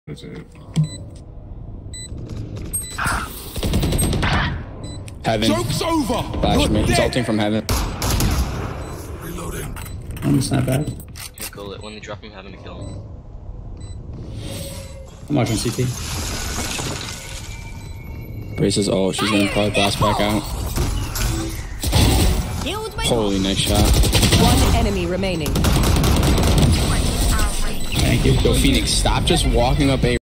That's it. Heaven. Joke's over. Flash me. He's ulting from heaven. Reloading. It's not bad. Can't call it when they drop him, having to kill him. I'm watching CT. Races. Oh, she's gonna probably blast back out. Holy, nice shot. One enemy remaining. Thank you. Yo, Phoenix, stop just walking up A.